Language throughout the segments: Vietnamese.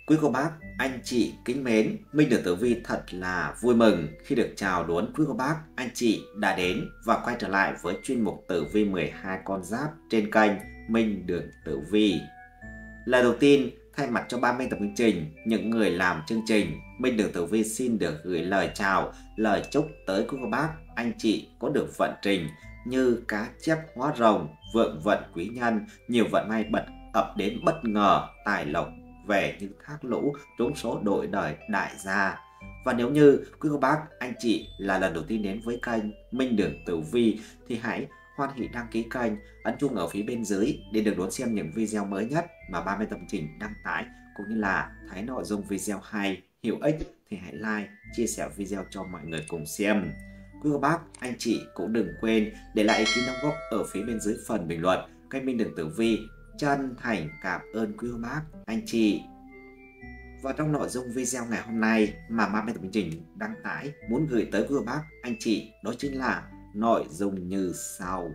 Quý cô bác, anh chị kính mến, Minh Đường Tử Vi thật là vui mừng khi được chào đón quý cô bác, anh chị đã đến và quay trở lại với chuyên mục Tử Vi 12 con giáp trên kênh Minh Đường Tử Vi. Lời đầu tiên, thay mặt cho ban biên tập chương trình, những người làm chương trình, Minh Đường Tử Vi xin được gửi lời chào, lời chúc tới quý cô bác, anh chị có được vận trình như cá chép hóa rồng, vượng vận quý nhân, nhiều vận may bật ập đến bất ngờ, tài lộc về như thác lũ, trúng số đổi đời đại gia. Và nếu như quý cô bác, anh chị là lần đầu tiên đến với kênh Minh Đường Tử Vi thì hãy hoan hỷ đăng ký kênh, ấn chuông ở phía bên dưới để được đón xem những video mới nhất mà ban biên tập chương trình đăng tải, cũng như là thấy nội dung video hay, hữu ích thì hãy like, chia sẻ video cho mọi người cùng xem. Quý cô bác, anh chị cũng đừng quên để lại ý kiến đóng góp ở phía bên dưới phần bình luận. Kênh Minh Đường Tử Vi chân thành cảm ơn quý cô bác, anh chị. Và trong nội dung video ngày hôm nay mà ban biên tập chương trình đăng tải muốn gửi tới quý cô bác, anh chị đó chính là nội dung như sau.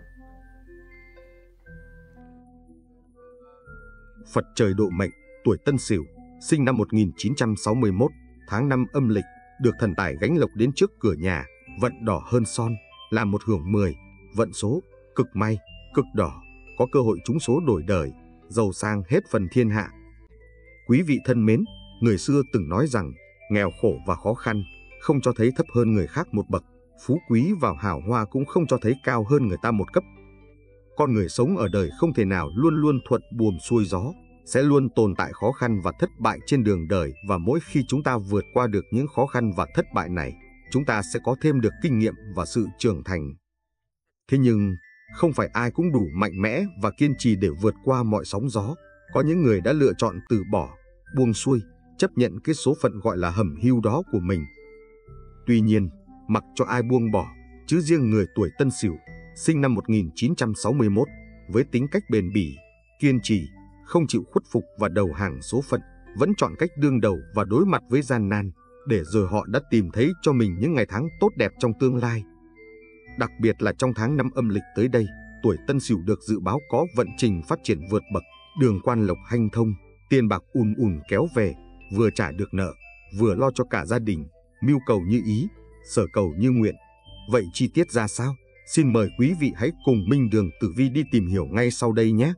Phật trời độ mệnh, tuổi Tân Sửu, sinh năm 1961, tháng 5 âm lịch, được thần tài gánh lộc đến trước cửa nhà, vận đỏ hơn son, làm một hưởng 10, vận số, cực may, cực đỏ, có cơ hội trúng số đổi đời, giàu sang hết phần thiên hạ. Quý vị thân mến, người xưa từng nói rằng, nghèo khổ và khó khăn, không cho thấy thấp hơn người khác một bậc, phú quý và hào hoa cũng không cho thấy cao hơn người ta một cấp. Con người sống ở đời không thể nào luôn luôn thuận buồm xuôi gió, sẽ luôn tồn tại khó khăn và thất bại trên đường đời, và mỗi khi chúng ta vượt qua được những khó khăn và thất bại này, chúng ta sẽ có thêm được kinh nghiệm và sự trưởng thành. Thế nhưng, không phải ai cũng đủ mạnh mẽ và kiên trì để vượt qua mọi sóng gió. Có những người đã lựa chọn từ bỏ, buông xuôi, chấp nhận cái số phận gọi là hẩm hiu đó của mình. Tuy nhiên, mặc cho ai buông bỏ, chứ riêng người tuổi Tân Sửu, sinh năm 1961, với tính cách bền bỉ, kiên trì, không chịu khuất phục và đầu hàng số phận, vẫn chọn cách đương đầu và đối mặt với gian nan, để rồi họ đã tìm thấy cho mình những ngày tháng tốt đẹp trong tương lai. Đặc biệt là trong tháng 5 âm lịch tới đây, tuổi Tân Sửu được dự báo có vận trình phát triển vượt bậc, đường quan lộc hanh thông, tiền bạc ùn ùn kéo về, vừa trả được nợ, vừa lo cho cả gia đình, mưu cầu như ý, sở cầu như nguyện. Vậy chi tiết ra sao? Xin mời quý vị hãy cùng Minh Đường Tử Vi đi tìm hiểu ngay sau đây nhé.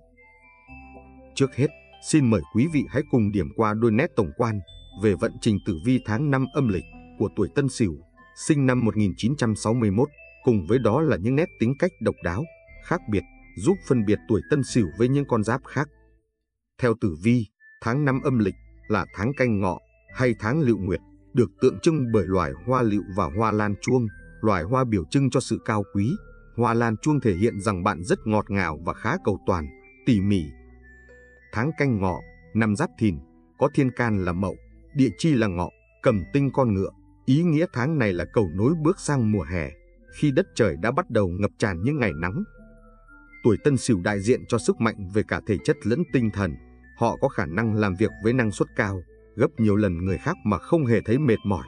Trước hết, xin mời quý vị hãy cùng điểm qua đôi nét tổng quan về vận trình tử vi tháng 5 âm lịch của tuổi Tân Sửu, sinh năm 1961, cùng với đó là những nét tính cách độc đáo, khác biệt, giúp phân biệt tuổi Tân Sửu với những con giáp khác. Theo tử vi, tháng 5 âm lịch là tháng Canh Ngọ hay tháng Lựu Nguyệt, được tượng trưng bởi loài hoa lựu và hoa lan chuông, loài hoa biểu trưng cho sự cao quý. Hoa lan chuông thể hiện rằng bạn rất ngọt ngào và khá cầu toàn, tỉ mỉ. Tháng Canh Ngọ, năm Giáp Thìn, có thiên can là Mậu, địa chi là Ngọ, cầm tinh con ngựa. Ý nghĩa tháng này là cầu nối bước sang mùa hè, khi đất trời đã bắt đầu ngập tràn những ngày nắng. Tuổi Tân Sửu đại diện cho sức mạnh về cả thể chất lẫn tinh thần. Họ có khả năng làm việc với năng suất cao, gấp nhiều lần người khác mà không hề thấy mệt mỏi.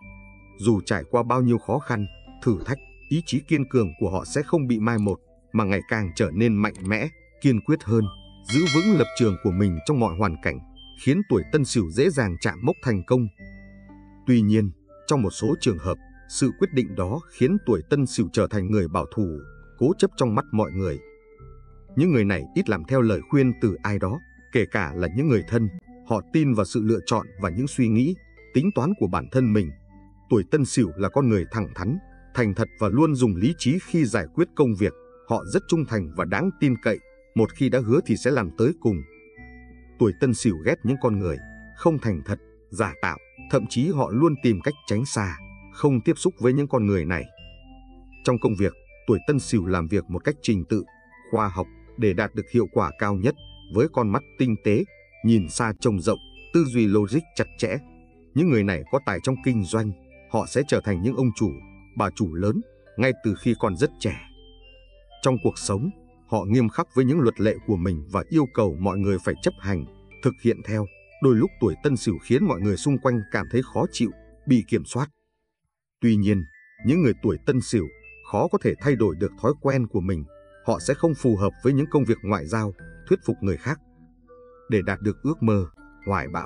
Dù trải qua bao nhiêu khó khăn, thử thách, ý chí kiên cường của họ sẽ không bị mai một, mà ngày càng trở nên mạnh mẽ, kiên quyết hơn, giữ vững lập trường của mình trong mọi hoàn cảnh, khiến tuổi Tân Sửu dễ dàng chạm mốc thành công. Tuy nhiên, trong một số trường hợp, sự quyết định đó khiến tuổi Tân Sửu trở thành người bảo thủ, cố chấp trong mắt mọi người. Những người này ít làm theo lời khuyên từ ai đó, kể cả là những người thân. Họ tin vào sự lựa chọn và những suy nghĩ, tính toán của bản thân mình. Tuổi Tân Sửu là con người thẳng thắn, thành thật và luôn dùng lý trí khi giải quyết công việc. Họ rất trung thành và đáng tin cậy, một khi đã hứa thì sẽ làm tới cùng. Tuổi Tân Sửu ghét những con người không thành thật, giả tạo, thậm chí họ luôn tìm cách tránh xa, không tiếp xúc với những con người này. Trong công việc, tuổi Tân Sửu làm việc một cách trình tự, khoa học để đạt được hiệu quả cao nhất, với con mắt tinh tế, nhìn xa trông rộng, tư duy logic chặt chẽ. Những người này có tài trong kinh doanh, họ sẽ trở thành những ông chủ, bà chủ lớn ngay từ khi còn rất trẻ. Trong cuộc sống, họ nghiêm khắc với những luật lệ của mình và yêu cầu mọi người phải chấp hành, thực hiện theo. Đôi lúc tuổi Tân Sửu khiến mọi người xung quanh cảm thấy khó chịu, bị kiểm soát. Tuy nhiên, những người tuổi Tân Sửu khó có thể thay đổi được thói quen của mình. Họ sẽ không phù hợp với những công việc ngoại giao, thuyết phục người khác. Để đạt được ước mơ, hoài bão,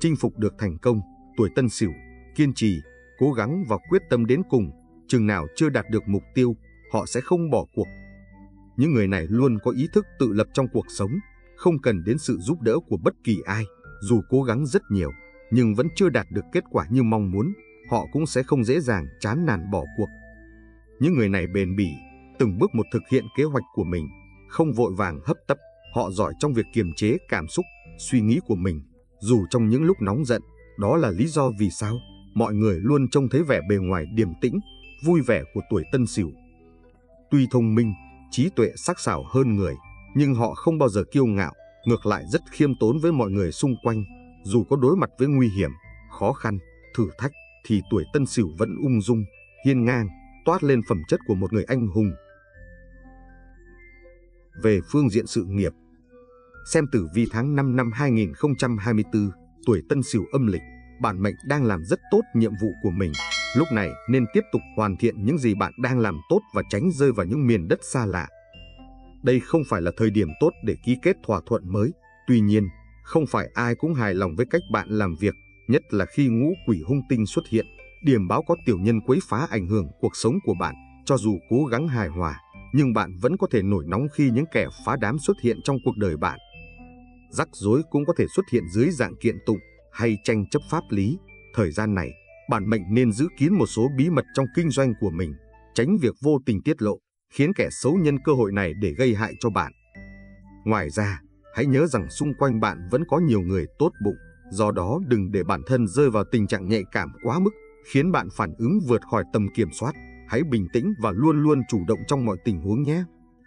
chinh phục được thành công. Tuổi Tân Sửu kiên trì, cố gắng và quyết tâm đến cùng, chừng nào chưa đạt được mục tiêu, họ sẽ không bỏ cuộc. Những người này luôn có ý thức tự lập trong cuộc sống, không cần đến sự giúp đỡ của bất kỳ ai. Dù cố gắng rất nhiều, nhưng vẫn chưa đạt được kết quả như mong muốn, họ cũng sẽ không dễ dàng chán nản bỏ cuộc. Những người này bền bỉ, từng bước một thực hiện kế hoạch của mình, không vội vàng hấp tấp. Họ giỏi trong việc kiềm chế cảm xúc, suy nghĩ của mình, dù trong những lúc nóng giận. Đó là lý do vì sao mọi người luôn trông thấy vẻ bề ngoài điềm tĩnh, vui vẻ của tuổi Tân Sửu. Tuy thông minh, trí tuệ sắc sảo hơn người, nhưng họ không bao giờ kiêu ngạo, ngược lại rất khiêm tốn với mọi người xung quanh. Dù có đối mặt với nguy hiểm, khó khăn, thử thách, thì tuổi Tân Sửu vẫn ung dung, hiên ngang, toát lên phẩm chất của một người anh hùng. Về phương diện sự nghiệp, xem tử vi tháng 5 năm 2024, tuổi Tân Sửu âm lịch, bản mệnh đang làm rất tốt nhiệm vụ của mình. Lúc này nên tiếp tục hoàn thiện những gì bạn đang làm tốt và tránh rơi vào những miền đất xa lạ. Đây không phải là thời điểm tốt để ký kết thỏa thuận mới. Tuy nhiên, không phải ai cũng hài lòng với cách bạn làm việc, nhất là khi ngũ quỷ hung tinh xuất hiện. Điềm báo có tiểu nhân quấy phá ảnh hưởng cuộc sống của bạn. Cho dù cố gắng hài hòa, nhưng bạn vẫn có thể nổi nóng khi những kẻ phá đám xuất hiện trong cuộc đời bạn. Rắc rối cũng có thể xuất hiện dưới dạng kiện tụng hay tranh chấp pháp lý. Thời gian này, bản mệnh nên giữ kín một số bí mật trong kinh doanh của mình, tránh việc vô tình tiết lộ, khiến kẻ xấu nhân cơ hội này để gây hại cho bạn. Ngoài ra, hãy nhớ rằng xung quanh bạn vẫn có nhiều người tốt bụng, do đó đừng để bản thân rơi vào tình trạng nhạy cảm quá mức, khiến bạn phản ứng vượt khỏi tầm kiểm soát. Hãy bình tĩnh và luôn luôn chủ động trong mọi tình huống nhé.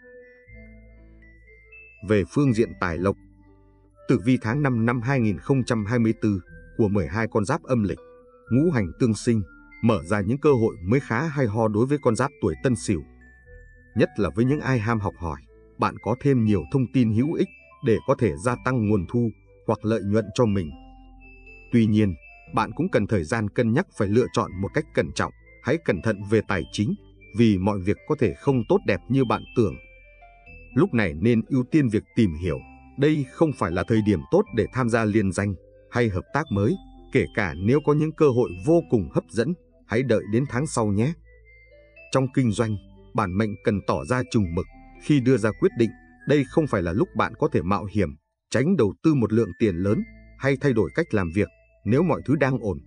Về phương diện tài lộc, tử vi tháng 5 năm 2024 của 12 con giáp âm lịch, ngũ hành tương sinh, mở ra những cơ hội mới khá hay ho đối với con giáp tuổi Tân Sửu. Nhất là với những ai ham học hỏi, bạn có thêm nhiều thông tin hữu ích để có thể gia tăng nguồn thu hoặc lợi nhuận cho mình. Tuy nhiên, bạn cũng cần thời gian cân nhắc, phải lựa chọn một cách cẩn trọng. Hãy cẩn thận về tài chính, vì mọi việc có thể không tốt đẹp như bạn tưởng. Lúc này nên ưu tiên việc tìm hiểu. Đây không phải là thời điểm tốt để tham gia liên danh hay hợp tác mới, kể cả nếu có những cơ hội vô cùng hấp dẫn. Hãy đợi đến tháng sau nhé. Trong kinh doanh, bản mệnh cần tỏ ra chừng mực khi đưa ra quyết định. Đây không phải là lúc bạn có thể mạo hiểm, tránh đầu tư một lượng tiền lớn hay thay đổi cách làm việc nếu mọi thứ đang ổn.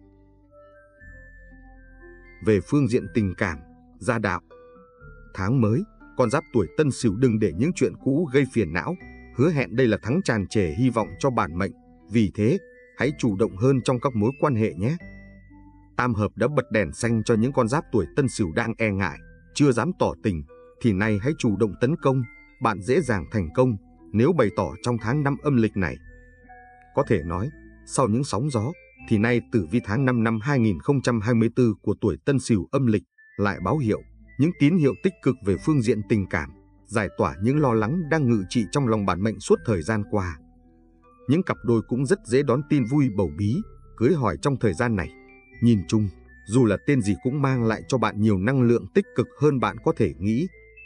Về phương diện tình cảm, gia đạo, tháng mới, con giáp tuổi Tân Sửu đừng để những chuyện cũ gây phiền não. Hứa hẹn đây là tháng tràn trề hy vọng cho bản mệnh. Vì thế, hãy chủ động hơn trong các mối quan hệ nhé. Tam hợp đã bật đèn xanh cho những con giáp tuổi Tân Sửu đang e ngại, chưa dám tỏ tình, thì nay hãy chủ động tấn công. Bạn dễ dàng thành công nếu bày tỏ trong tháng 5 âm lịch này. Có thể nói, sau những sóng gió, thì nay tử vi tháng 5 năm 2024 của tuổi Tân Sửu âm lịch lại báo hiệu những tín hiệu tích cực về phương diện tình cảm, giải tỏa những lo lắng đang ngự trị trong lòng bản mệnh suốt thời gian qua. Những cặp đôi cũng rất dễ đón tin vui bầu bí, cưới hỏi trong thời gian này. Nhìn chung, dù là tên gì cũng mang lại cho bạn nhiều năng lượng tích cực hơn bạn có thể nghĩ.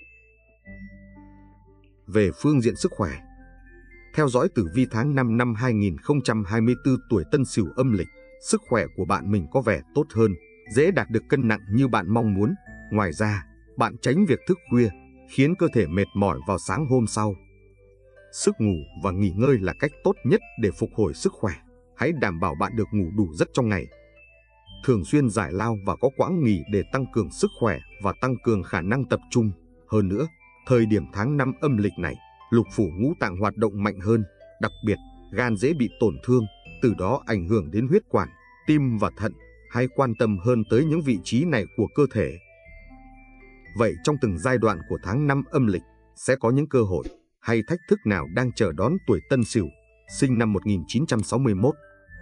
Về phương diện sức khỏe, theo dõi tử vi tháng 5 năm 2024 tuổi Tân Sửu âm lịch, sức khỏe của bạn mình có vẻ tốt hơn, dễ đạt được cân nặng như bạn mong muốn. Ngoài ra, bạn tránh việc thức khuya, khiến cơ thể mệt mỏi vào sáng hôm sau. Sức ngủ và nghỉ ngơi là cách tốt nhất để phục hồi sức khỏe. Hãy đảm bảo bạn được ngủ đủ giấc trong ngày. Thường xuyên giải lao và có quãng nghỉ để tăng cường sức khỏe và tăng cường khả năng tập trung. Hơn nữa, thời điểm tháng 5 âm lịch này, lục phủ ngũ tạng hoạt động mạnh hơn, đặc biệt gan dễ bị tổn thương, từ đó ảnh hưởng đến huyết quản, tim và thận. Hãy quan tâm hơn tới những vị trí này của cơ thể. Vậy trong từng giai đoạn của tháng 5 âm lịch, sẽ có những cơ hội hay thách thức nào đang chờ đón tuổi Tân Sửu, sinh năm 1961?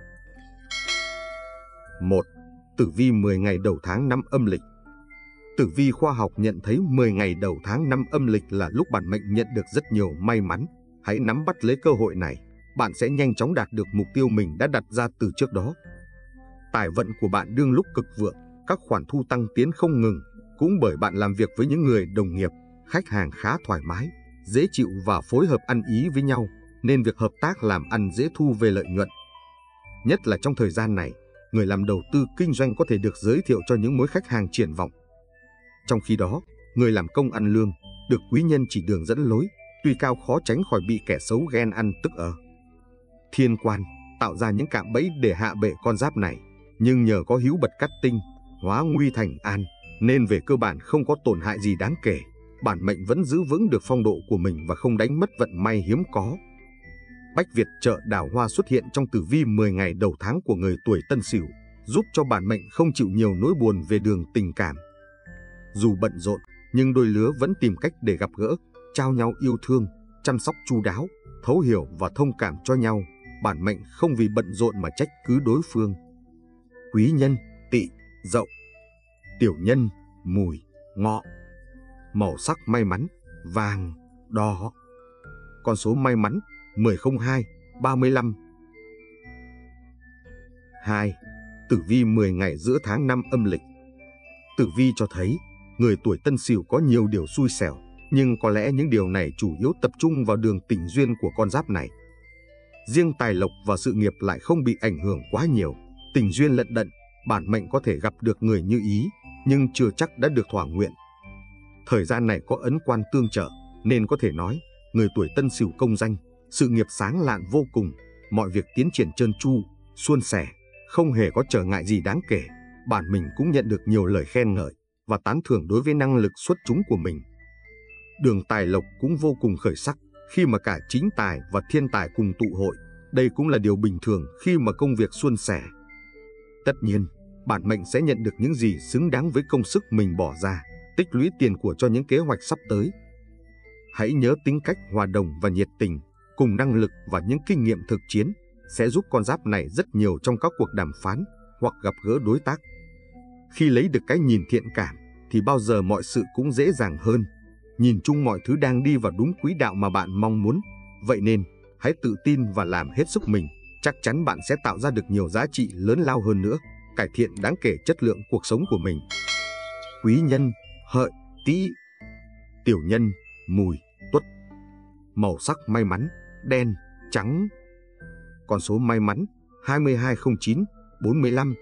1. Tử vi 10 ngày đầu tháng 5 âm lịch. Tử vi khoa học nhận thấy 10 ngày đầu tháng 5 âm lịch là lúc bản mệnh nhận được rất nhiều may mắn. Hãy nắm bắt lấy cơ hội này, bạn sẽ nhanh chóng đạt được mục tiêu mình đã đặt ra từ trước đó. Tài vận của bạn đương lúc cực vượng, các khoản thu tăng tiến không ngừng, cũng bởi bạn làm việc với những người đồng nghiệp, khách hàng khá thoải mái, dễ chịu và phối hợp ăn ý với nhau, nên việc hợp tác làm ăn dễ thu về lợi nhuận. Nhất là trong thời gian này, người làm đầu tư kinh doanh có thể được giới thiệu cho những mối khách hàng triển vọng. Trong khi đó, người làm công ăn lương, được quý nhân chỉ đường dẫn lối, tuy cao khó tránh khỏi bị kẻ xấu ghen ăn tức ở. Thiên quan tạo ra những cạm bẫy để hạ bệ con giáp này, nhưng nhờ có hữu bật cắt tinh, hóa nguy thành an, nên về cơ bản không có tổn hại gì đáng kể. Bản mệnh vẫn giữ vững được phong độ của mình và không đánh mất vận may hiếm có. Bách Việt trợ đào hoa xuất hiện trong tử vi 10 ngày đầu tháng của người tuổi Tân Sửu, giúp cho bản mệnh không chịu nhiều nỗi buồn về đường tình cảm. Dù bận rộn, nhưng đôi lứa vẫn tìm cách để gặp gỡ, trao nhau yêu thương, chăm sóc chu đáo, thấu hiểu và thông cảm cho nhau. Bản mệnh không vì bận rộn mà trách cứ đối phương. Quý nhân Tỵ, Dậu. Tiểu nhân Mùi, Ngọ. Màu sắc may mắn vàng, đỏ. Con số may mắn 1002, 35. 2. Tử vi 10 ngày giữa tháng 5 âm lịch. Tử vi cho thấy người tuổi Tân Sửu có nhiều điều xui xẻo, nhưng có lẽ những điều này chủ yếu tập trung vào đường tình duyên của con giáp này. Riêng tài lộc và sự nghiệp lại không bị ảnh hưởng quá nhiều. Tình duyên lận đận, bản mệnh có thể gặp được người như ý, nhưng chưa chắc đã được thỏa nguyện. Thời gian này có ấn quan tương trợ, nên có thể nói, người tuổi Tân Sửu công danh, sự nghiệp sáng lạn vô cùng, mọi việc tiến triển trơn tru, suôn sẻ, không hề có trở ngại gì đáng kể. Bản mình cũng nhận được nhiều lời khen ngợi và tán thưởng đối với năng lực xuất chúng của mình. Đường tài lộc cũng vô cùng khởi sắc, khi mà cả chính tài và thiên tài cùng tụ hội. Đây cũng là điều bình thường khi mà công việc suôn sẻ. Tất nhiên, bản mệnh sẽ nhận được những gì xứng đáng với công sức mình bỏ ra, tích lũy tiền của cho những kế hoạch sắp tới. Hãy nhớ tính cách hòa đồng và nhiệt tình, cùng năng lực và những kinh nghiệm thực chiến sẽ giúp con giáp này rất nhiều trong các cuộc đàm phán hoặc gặp gỡ đối tác. Khi lấy được cái nhìn thiện cảm thì bao giờ mọi sự cũng dễ dàng hơn. Nhìn chung mọi thứ đang đi vào đúng quỹ đạo mà bạn mong muốn. Vậy nên, hãy tự tin và làm hết sức mình. Chắc chắn bạn sẽ tạo ra được nhiều giá trị lớn lao hơn nữa, cải thiện đáng kể chất lượng cuộc sống của mình. Quý nhân Hợi, Tý. Tiểu nhân Mùi, Tuất. Màu sắc may mắn đen, trắng. Con số may mắn 2209, 45.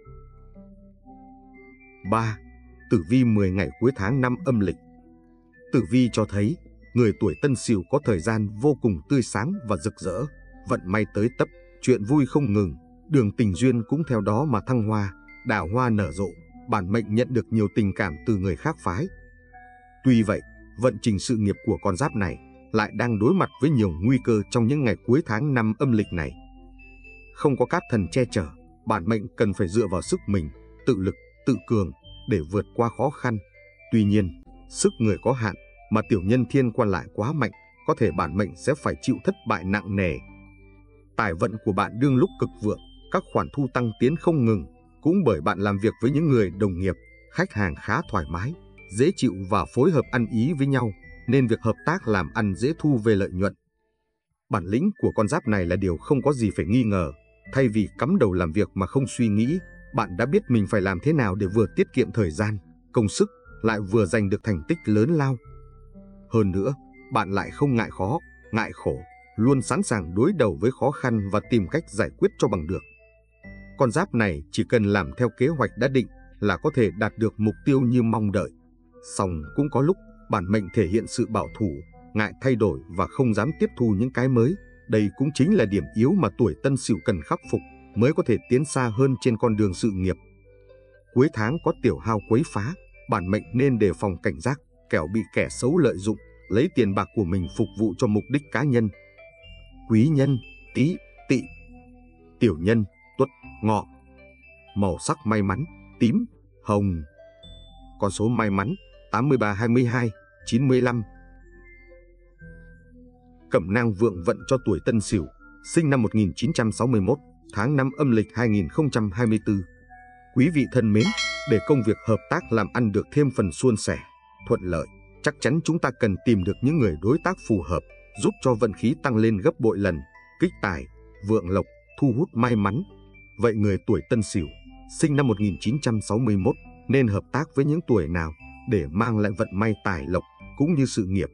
3. Tử vi 10 ngày cuối tháng 5 âm lịch. Tử vi cho thấy người tuổi Tân Sửu có thời gian vô cùng tươi sáng và rực rỡ, vận may tới tấp, chuyện vui không ngừng, đường tình duyên cũng theo đó mà thăng hoa, đào hoa nở rộ. Bản mệnh nhận được nhiều tình cảm từ người khác phái. Tuy vậy, vận trình sự nghiệp của con giáp này lại đang đối mặt với nhiều nguy cơ trong những ngày cuối tháng 5 âm lịch này. Không có cát thần che chở, bản mệnh cần phải dựa vào sức mình, tự lực, tự cường để vượt qua khó khăn. Tuy nhiên, sức người có hạn mà tiểu nhân thiên quan lại quá mạnh, có thể bản mệnh sẽ phải chịu thất bại nặng nề. Tài vận của bạn đương lúc cực vượng, các khoản thu tăng tiến không ngừng, cũng bởi bạn làm việc với những người đồng nghiệp, khách hàng khá thoải mái, dễ chịu và phối hợp ăn ý với nhau, nên việc hợp tác làm ăn dễ thu về lợi nhuận. Bản lĩnh của con giáp này là điều không có gì phải nghi ngờ. Thay vì cắm đầu làm việc mà không suy nghĩ, bạn đã biết mình phải làm thế nào để vừa tiết kiệm thời gian, công sức, lại vừa giành được thành tích lớn lao. Hơn nữa, bạn lại không ngại khó, ngại khổ, luôn sẵn sàng đối đầu với khó khăn và tìm cách giải quyết cho bằng được. Con giáp này chỉ cần làm theo kế hoạch đã định là có thể đạt được mục tiêu như mong đợi. Song cũng có lúc bản mệnh thể hiện sự bảo thủ, ngại thay đổi và không dám tiếp thu những cái mới. Đây cũng chính là điểm yếu mà tuổi Tân Sửu cần khắc phục mới có thể tiến xa hơn trên con đường sự nghiệp. Cuối tháng có tiểu hao quấy phá, bản mệnh nên đề phòng cảnh giác, kẻo bị kẻ xấu lợi dụng, lấy tiền bạc của mình phục vụ cho mục đích cá nhân. Quý nhân Tý, Tỵ. Tiểu nhân Tuất, Ngọ. Màu sắc may mắn tím, hồng. Con số may mắn 8322, 95. Cẩm nang vượng vận cho tuổi Tân Sửu, sinh năm 1961, tháng 5 âm lịch 2024. Quý vị thân mến, để công việc hợp tác làm ăn được thêm phần suôn sẻ, thuận lợi, chắc chắn chúng ta cần tìm được những người đối tác phù hợp, giúp cho vận khí tăng lên gấp bội lần, kích tài, vượng lộc, thu hút may mắn. Vậy người tuổi Tân Sửu, sinh năm 1961, nên hợp tác với những tuổi nào để mang lại vận may tài lộc cũng như sự nghiệp?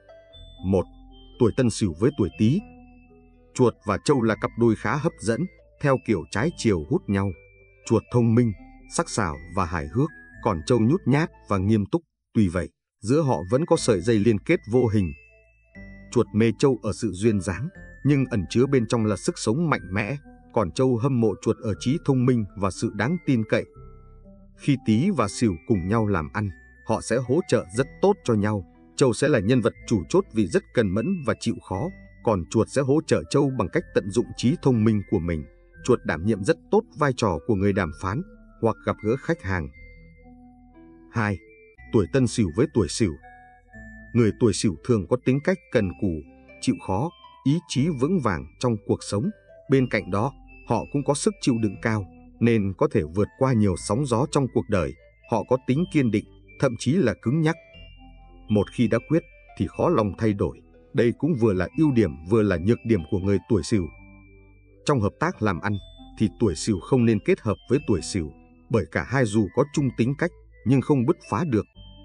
1. Tuổi Tân Sửu với tuổi Tý. Chuột và trâu là cặp đôi khá hấp dẫn, theo kiểu trái chiều hút nhau. Chuột thông minh, sắc sảo và hài hước, còn trâu nhút nhát và nghiêm túc. Tuy vậy, giữa họ vẫn có sợi dây liên kết vô hình. Chuột mê trâu ở sự duyên dáng, nhưng ẩn chứa bên trong là sức sống mạnh mẽ, còn trâu hâm mộ chuột ở trí thông minh và sự đáng tin cậy. Khi Tý và Sửu cùng nhau làm ăn, họ sẽ hỗ trợ rất tốt cho nhau. Trâu sẽ là nhân vật chủ chốt vì rất cần mẫn và chịu khó, còn chuột sẽ hỗ trợ trâu bằng cách tận dụng trí thông minh của mình. Chuột đảm nhiệm rất tốt vai trò của người đàm phán hoặc gặp gỡ khách hàng. 2. Tuổi Tân Sửu với tuổi Sửu. Người tuổi Sửu thường có tính cách cần cù, chịu khó, ý chí vững vàng trong cuộc sống. Bên cạnh đó, họ cũng có sức chịu đựng cao, nên có thể vượt qua nhiều sóng gió trong cuộc đời. Họ có tính kiên định, thậm chí là cứng nhắc. Một khi đã quyết thì khó lòng thay đổi. Đây cũng vừa là ưu điểm vừa là nhược điểm của người tuổi Sửu. Trong hợp tác làm ăn thì tuổi Sửu không nên kết hợp với tuổi Sửu, bởi cả hai dù có chung tính cách nhưng không bứt phá được.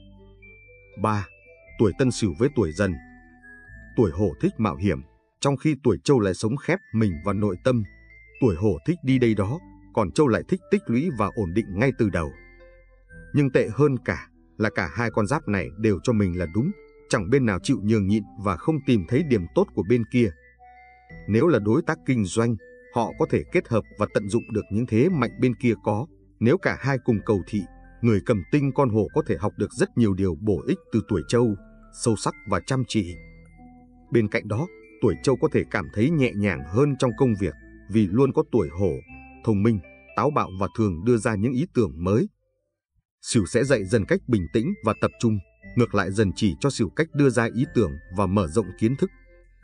3. Tuổi Tân Sửu với tuổi Dần. Tuổi Hổ thích mạo hiểm, trong khi tuổi Trâu lại sống khép mình vào nội tâm. Tuổi Hổ thích đi đây đó, còn Trâu lại thích tích lũy và ổn định ngay từ đầu. Nhưng tệ hơn cả là cả hai con giáp này đều cho mình là đúng, chẳng bên nào chịu nhường nhịn và không tìm thấy điểm tốt của bên kia. Nếu là đối tác kinh doanh, họ có thể kết hợp và tận dụng được những thế mạnh bên kia có. Nếu cả hai cùng cầu thị, người cầm tinh con hổ có thể học được rất nhiều điều bổ ích từ tuổi Trâu, sâu sắc và chăm chỉ. Bên cạnh đó, tuổi Trâu có thể cảm thấy nhẹ nhàng hơn trong công việc vì luôn có tuổi Hổ, thông minh, táo bạo và thường đưa ra những ý tưởng mới. Sửu sẽ dạy Dần cách bình tĩnh và tập trung, ngược lại Dần chỉ cho Sửu cách đưa ra ý tưởng và mở rộng kiến thức.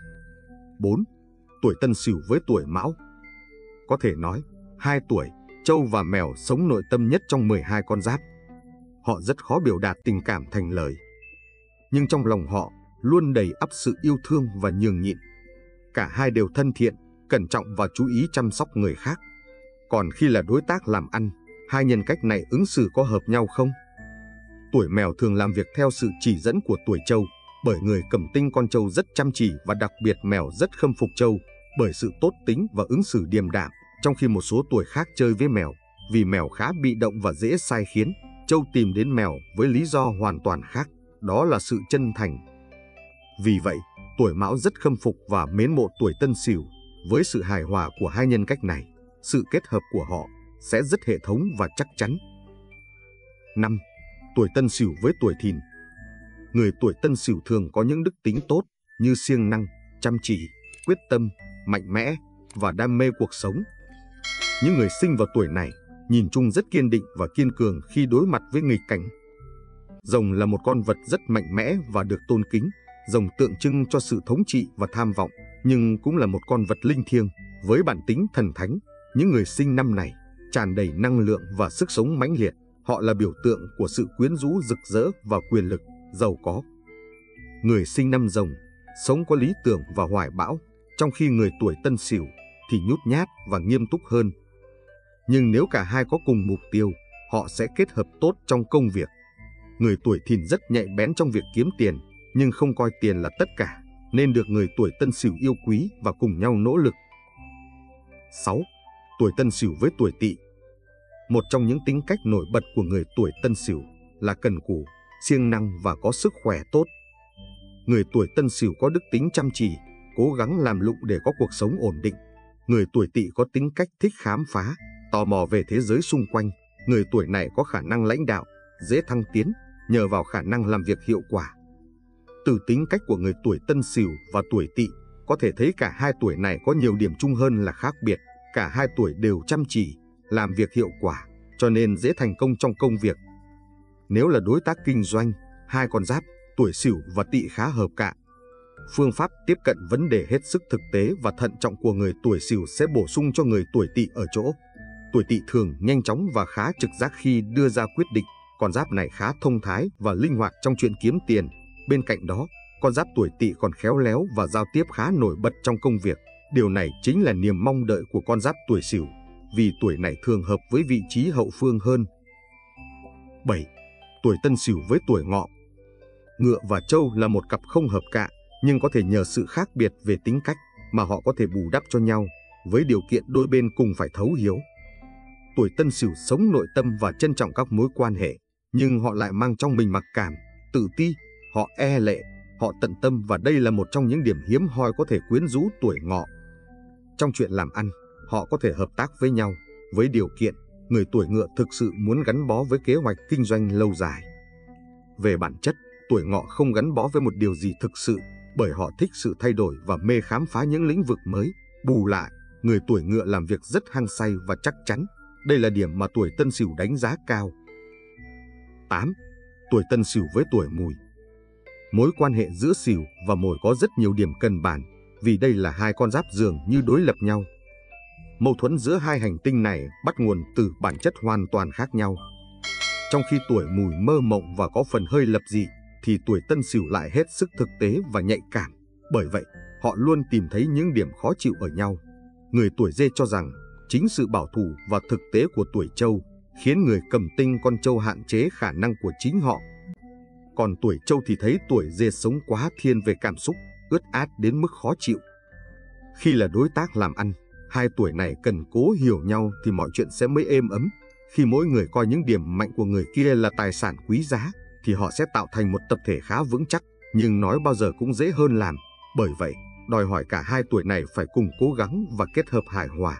4. Tuổi Tân Sửu với tuổi Mão. Có thể nói, 2 tuổi, Trâu và Mèo sống nội tâm nhất trong 12 con giáp. Họ rất khó biểu đạt tình cảm thành lời, nhưng trong lòng họ luôn đầy ắp sự yêu thương và nhường nhịn. Cả hai đều thân thiện, cẩn trọng và chú ý chăm sóc người khác. Còn khi là đối tác làm ăn, hai nhân cách này ứng xử có hợp nhau không? Tuổi Mèo thường làm việc theo sự chỉ dẫn của tuổi Trâu, bởi người cầm tinh con trâu rất chăm chỉ và đặc biệt Mèo rất khâm phục Trâu bởi sự tốt tính và ứng xử điềm đạm, trong khi một số tuổi khác chơi với Mèo vì Mèo khá bị động và dễ sai khiến. Trâu tìm đến Mèo với lý do hoàn toàn khác, đó là sự chân thành. Vì vậy, tuổi Mão rất khâm phục và mến mộ tuổi Tân Sửu. Với sự hài hòa của hai nhân cách này, sự kết hợp của họ sẽ rất hệ thống và chắc chắn. 5. Tuổi Tân Sửu với tuổi Thìn. Người tuổi Tân Sửu thường có những đức tính tốt như siêng năng, chăm chỉ, quyết tâm, mạnh mẽ và đam mê cuộc sống. Những người sinh vào tuổi này nhìn chung rất kiên định và kiên cường khi đối mặt với nghịch cảnh. Rồng là một con vật rất mạnh mẽ và được tôn kính. Rồng tượng trưng cho sự thống trị và tham vọng, nhưng cũng là một con vật linh thiêng với bản tính thần thánh. Những người sinh năm này tràn đầy năng lượng và sức sống mãnh liệt. Họ là biểu tượng của sự quyến rũ rực rỡ và quyền lực, giàu có. Người sinh năm Rồng sống có lý tưởng và hoài bão, trong khi người tuổi Tân Sửu thì nhút nhát và nghiêm túc hơn. Nhưng nếu cả hai có cùng mục tiêu, họ sẽ kết hợp tốt trong công việc. Người tuổi Thìn rất nhạy bén trong việc kiếm tiền, nhưng không coi tiền là tất cả, nên được người tuổi Tân Sửu yêu quý và cùng nhau nỗ lực. 6. Tuổi Tân Sửu với tuổi Tỵ. Một trong những tính cách nổi bật của người tuổi Tân Sửu là cần cù, siêng năng và có sức khỏe tốt. Người tuổi Tân Sửu có đức tính chăm chỉ, cố gắng làm lụng để có cuộc sống ổn định. Người tuổi Tỵ có tính cách thích khám phá, tò mò về thế giới xung quanh. Người tuổi này có khả năng lãnh đạo, dễ thăng tiến nhờ vào khả năng làm việc hiệu quả. Từ tính cách của người tuổi Tân Sửu và tuổi Tỵ, có thể thấy cả hai tuổi này có nhiều điểm chung hơn là khác biệt. Cả hai tuổi đều chăm chỉ, làm việc hiệu quả, cho nên dễ thành công trong công việc. Nếu là đối tác kinh doanh, hai con giáp, tuổi Sửu và Tỵ khá hợp cạ. Phương pháp tiếp cận vấn đề hết sức thực tế và thận trọng của người tuổi Sửu sẽ bổ sung cho người tuổi Tỵ ở chỗ. Tuổi Tỵ thường nhanh chóng và khá trực giác khi đưa ra quyết định. Con giáp này khá thông thái và linh hoạt trong chuyện kiếm tiền. Bên cạnh đó, con giáp tuổi Tỵ còn khéo léo và giao tiếp khá nổi bật trong công việc. Điều này chính là niềm mong đợi của con giáp tuổi Sửu, vì tuổi này thường hợp với vị trí hậu phương hơn. 7. Tuổi Tân Sửu với tuổi Ngọ. Ngựa và trâu là một cặp không hợp cạ, nhưng có thể nhờ sự khác biệt về tính cách mà họ có thể bù đắp cho nhau. với điều kiện đôi bên cùng phải thấu hiểu. Tuổi Tân Sửu sống nội tâm và trân trọng các mối quan hệ, nhưng họ lại mang trong mình mặc cảm, tự ti, họ e lệ, họ tận tâm, và đây là một trong những điểm hiếm hoi có thể quyến rũ tuổi Ngọ. Trong chuyện làm ăn, họ có thể hợp tác với nhau, với điều kiện người tuổi Ngựa thực sự muốn gắn bó với kế hoạch kinh doanh lâu dài. Về bản chất, tuổi Ngọ không gắn bó với một điều gì thực sự, bởi họ thích sự thay đổi và mê khám phá những lĩnh vực mới. Bù lại, người tuổi Ngựa làm việc rất hăng say và chắc chắn. Đây là điểm mà tuổi Tân Sửu đánh giá cao. 8. Tuổi Tân Sửu với tuổi Mùi. Mối quan hệ giữa Sửu và Mùi có rất nhiều điểm cần bàn, vì đây là hai con giáp dường như đối lập nhau. Mâu thuẫn giữa hai hành tinh này bắt nguồn từ bản chất hoàn toàn khác nhau. Trong khi tuổi Mùi mơ mộng và có phần hơi lập dị, thì tuổi Tân Sửu lại hết sức thực tế và nhạy cảm. Bởi vậy, họ luôn tìm thấy những điểm khó chịu ở nhau. Người tuổi Dê cho rằng chính sự bảo thủ và thực tế của tuổi Trâu khiến người cầm tinh con trâu hạn chế khả năng của chính họ. Còn tuổi Trâu thì thấy tuổi Dê sống quá thiên về cảm xúc, ướt át đến mức khó chịu. Khi là đối tác làm ăn, hai tuổi này cần cố hiểu nhau thì mọi chuyện sẽ mới êm ấm. Khi mỗi người coi những điểm mạnh của người kia là tài sản quý giá, thì họ sẽ tạo thành một tập thể khá vững chắc, nhưng nói bao giờ cũng dễ hơn làm. Bởi vậy, đòi hỏi cả hai tuổi này phải cùng cố gắng và kết hợp hài hòa.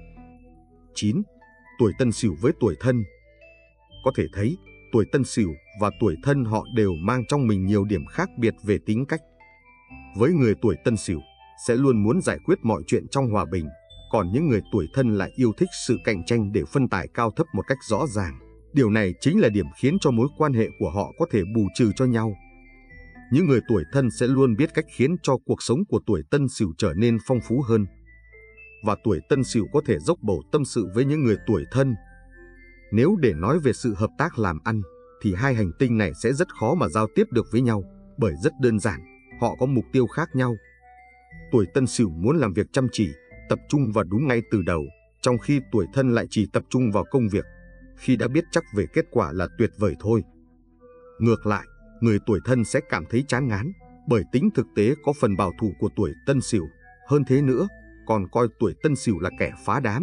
9. Tuổi Tân Sửu với tuổi Thân. Có thể thấy, tuổi Tân Sửu và tuổi Thân họ đều mang trong mình nhiều điểm khác biệt về tính cách. Với người tuổi Tân Sửu, sẽ luôn muốn giải quyết mọi chuyện trong hòa bình, còn những người tuổi Thân lại yêu thích sự cạnh tranh để phân tài cao thấp một cách rõ ràng. Điều này chính là điểm khiến cho mối quan hệ của họ có thể bù trừ cho nhau. Những người tuổi Thân sẽ luôn biết cách khiến cho cuộc sống của tuổi Tân Sửu trở nên phong phú hơn. Và tuổi Tân Sửu có thể dốc bầu tâm sự với những người tuổi Thân. Nếu để nói về sự hợp tác làm ăn, thì hai hành tinh này sẽ rất khó mà giao tiếp được với nhau, bởi rất đơn giản, họ có mục tiêu khác nhau. Tuổi Tân Sửu muốn làm việc chăm chỉ, tập trung và đúng ngay từ đầu, trong khi tuổi Thân lại chỉ tập trung vào công việc. Khi đã biết chắc về kết quả là tuyệt vời thôi. Ngược lại, người tuổi Thân sẽ cảm thấy chán ngán, bởi tính thực tế có phần bảo thủ của tuổi Tân Sửu. Hơn thế nữa, còn coi tuổi Tân Sửu là kẻ phá đám.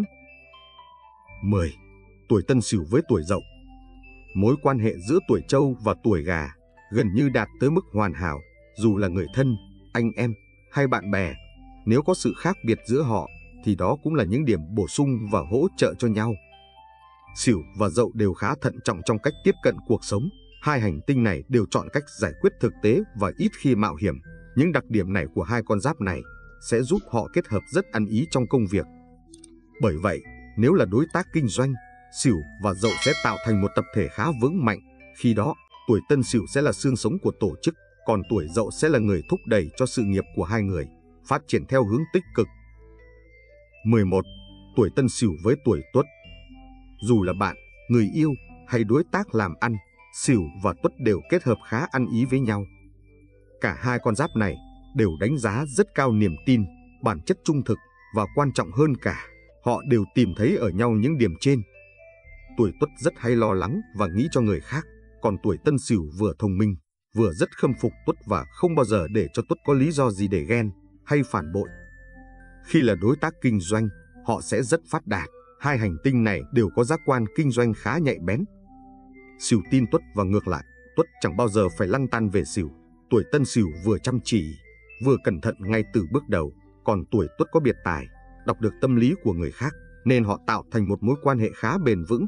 10. Tuổi Tân Sửu với tuổi Dậu. Mối quan hệ giữa tuổi Trâu và tuổi Gà gần như đạt tới mức hoàn hảo, dù là người thân, anh em hay bạn bè. Nếu có sự khác biệt giữa họ, thì đó cũng là những điểm bổ sung và hỗ trợ cho nhau. Sửu và Dậu đều khá thận trọng trong cách tiếp cận cuộc sống. Hai hành tinh này đều chọn cách giải quyết thực tế và ít khi mạo hiểm. Những đặc điểm này của hai con giáp này sẽ giúp họ kết hợp rất ăn ý trong công việc. Bởi vậy, nếu là đối tác kinh doanh, Sửu và Dậu sẽ tạo thành một tập thể khá vững mạnh. Khi đó, tuổi Tân Sửu sẽ là xương sống của tổ chức, còn tuổi Dậu sẽ là người thúc đẩy cho sự nghiệp của hai người phát triển theo hướng tích cực. 11. Tuổi Tân Sửu với tuổi Tuất. Dù là bạn, người yêu hay đối tác làm ăn, Sửu và Tuất đều kết hợp khá ăn ý với nhau. Cả hai con giáp này đều đánh giá rất cao niềm tin, bản chất trung thực và quan trọng hơn cả, họ đều tìm thấy ở nhau những điểm trên. Tuổi Tuất rất hay lo lắng và nghĩ cho người khác, còn tuổi Tân Sửu vừa thông minh, vừa rất khâm phục Tuất và không bao giờ để cho Tuất có lý do gì để ghen hay phản bội. Khi là đối tác kinh doanh, họ sẽ rất phát đạt. Hai hành tinh này đều có giác quan kinh doanh khá nhạy bén. Sửu tin Tuất và ngược lại, Tuất chẳng bao giờ phải lăn tăn về Sửu. Tuổi Tân Sửu vừa chăm chỉ, vừa cẩn thận ngay từ bước đầu, còn tuổi Tuất có biệt tài, đọc được tâm lý của người khác, nên họ tạo thành một mối quan hệ khá bền vững.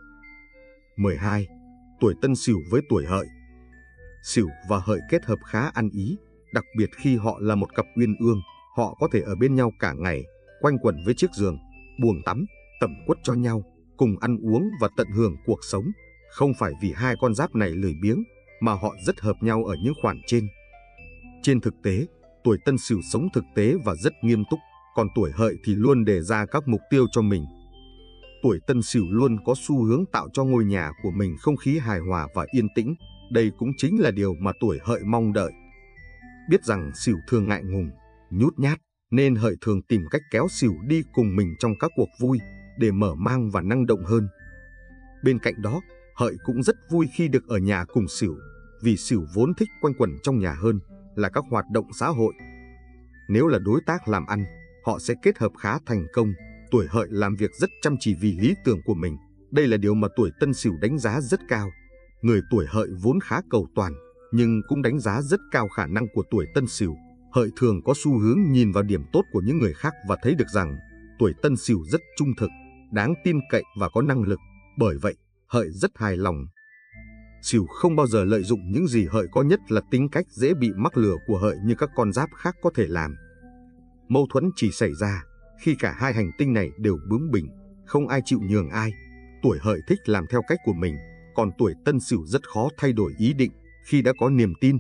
12. Tuổi Tân Sửu với tuổi Hợi. Sửu và Hợi kết hợp khá ăn ý, đặc biệt khi họ là một cặp uyên ương, họ có thể ở bên nhau cả ngày, quanh quẩn với chiếc giường, buồng tắm, tẩm quất cho nhau, cùng ăn uống và tận hưởng cuộc sống. Không phải vì hai con giáp này lười biếng, mà họ rất hợp nhau ở những khoản trên. Trên thực tế, tuổi Tân Sửu sống thực tế và rất nghiêm túc, còn tuổi Hợi thì luôn đề ra các mục tiêu cho mình. Tuổi Tân Sửu luôn có xu hướng tạo cho ngôi nhà của mình không khí hài hòa và yên tĩnh. Đây cũng chính là điều mà tuổi Hợi mong đợi. Biết rằng Sửu thường ngại ngùng, nhút nhát, nên Hợi thường tìm cách kéo Sửu đi cùng mình trong các cuộc vui để mở mang và năng động hơn. Bên cạnh đó, Hợi cũng rất vui khi được ở nhà cùng Sửu, vì Sửu vốn thích quanh quẩn trong nhà hơn là các hoạt động xã hội. Nếu là đối tác làm ăn, họ sẽ kết hợp khá thành công. Tuổi Hợi làm việc rất chăm chỉ vì lý tưởng của mình. Đây là điều mà tuổi Tân Sửu đánh giá rất cao. Người tuổi Hợi vốn khá cầu toàn, nhưng cũng đánh giá rất cao khả năng của tuổi Tân Sửu. Hợi thường có xu hướng nhìn vào điểm tốt của những người khác và thấy được rằng tuổi Tân Sửu rất trung thực, đáng tin cậy và có năng lực. Bởi vậy, Hợi rất hài lòng. Sửu không bao giờ lợi dụng những gì Hợi có, nhất là tính cách dễ bị mắc lừa của Hợi như các con giáp khác có thể làm. Mâu thuẫn chỉ xảy ra khi cả hai hành tinh này đều bướng bỉnh, không ai chịu nhường ai. Tuổi Hợi thích làm theo cách của mình, còn tuổi Tân Sửu rất khó thay đổi ý định khi đã có niềm tin.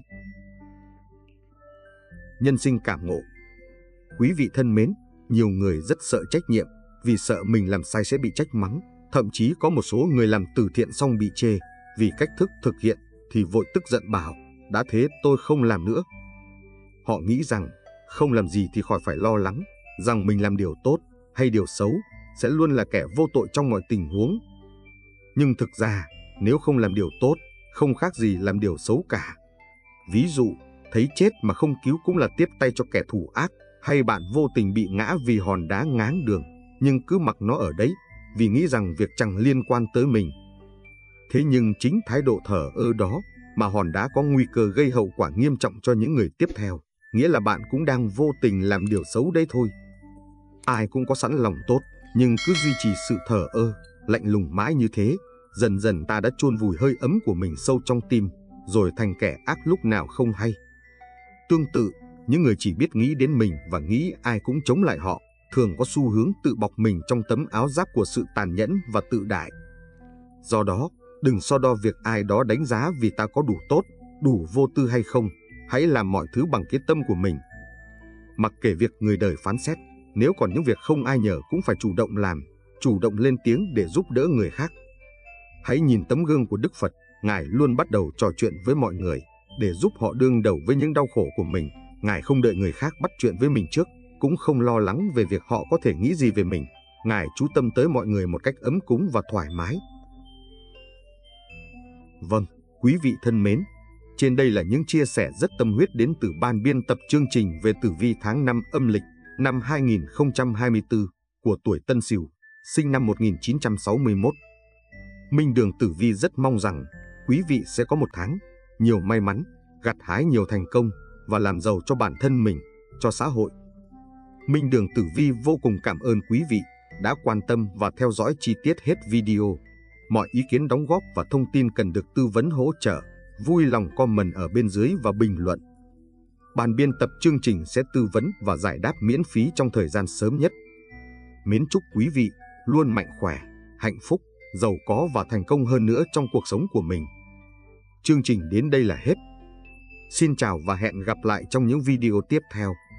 Nhân sinh cảm ngộ. Quý vị thân mến, nhiều người rất sợ trách nhiệm vì sợ mình làm sai sẽ bị trách mắng. Thậm chí có một số người làm từ thiện xong bị chê vì cách thức thực hiện thì vội tức giận bảo, đã thế tôi không làm nữa. Họ nghĩ rằng không làm gì thì khỏi phải lo lắng, rằng mình làm điều tốt hay điều xấu sẽ luôn là kẻ vô tội trong mọi tình huống. Nhưng thực ra, nếu không làm điều tốt, không khác gì làm điều xấu cả. Ví dụ, thấy chết mà không cứu cũng là tiếp tay cho kẻ thù ác, hay bạn vô tình bị ngã vì hòn đá ngáng đường, nhưng cứ mặc nó ở đấy, vì nghĩ rằng việc chẳng liên quan tới mình. Thế nhưng chính thái độ thờ ơ đó mà hòn đá có nguy cơ gây hậu quả nghiêm trọng cho những người tiếp theo, nghĩa là bạn cũng đang vô tình làm điều xấu đấy thôi. Ai cũng có sẵn lòng tốt, nhưng cứ duy trì sự thờ ơ, lạnh lùng mãi như thế, dần dần ta đã chôn vùi hơi ấm của mình sâu trong tim, rồi thành kẻ ác lúc nào không hay. Tương tự, những người chỉ biết nghĩ đến mình và nghĩ ai cũng chống lại họ, thường có xu hướng tự bọc mình trong tấm áo giáp của sự tàn nhẫn và tự đại. Do đó, đừng so đo việc ai đó đánh giá vì ta có đủ tốt, đủ vô tư hay không. Hãy làm mọi thứ bằng cái tâm của mình. Mặc kệ việc người đời phán xét, nếu còn những việc không ai nhờ cũng phải chủ động làm, chủ động lên tiếng để giúp đỡ người khác. Hãy nhìn tấm gương của Đức Phật, Ngài luôn bắt đầu trò chuyện với mọi người để giúp họ đương đầu với những đau khổ của mình. Ngài không đợi người khác bắt chuyện với mình trước, cũng không lo lắng về việc họ có thể nghĩ gì về mình. Ngài chú tâm tới mọi người một cách ấm cúng và thoải mái. Vâng, quý vị thân mến, trên đây là những chia sẻ rất tâm huyết đến từ ban biên tập chương trình về tử vi tháng 5 âm lịch năm 2024 của tuổi Tân Sửu, sinh năm 1961. Minh Đường Tử Vi rất mong rằng quý vị sẽ có một tháng nhiều may mắn, gặt hái nhiều thành công và làm giàu cho bản thân mình, cho xã hội. Minh Đường Tử Vi vô cùng cảm ơn quý vị đã quan tâm và theo dõi chi tiết hết video. Mọi ý kiến đóng góp và thông tin cần được tư vấn hỗ trợ, vui lòng comment ở bên dưới và bình luận. Ban biên tập chương trình sẽ tư vấn và giải đáp miễn phí trong thời gian sớm nhất. Mến chúc quý vị luôn mạnh khỏe, hạnh phúc, giàu có và thành công hơn nữa trong cuộc sống của mình. Chương trình đến đây là hết. Xin chào và hẹn gặp lại trong những video tiếp theo.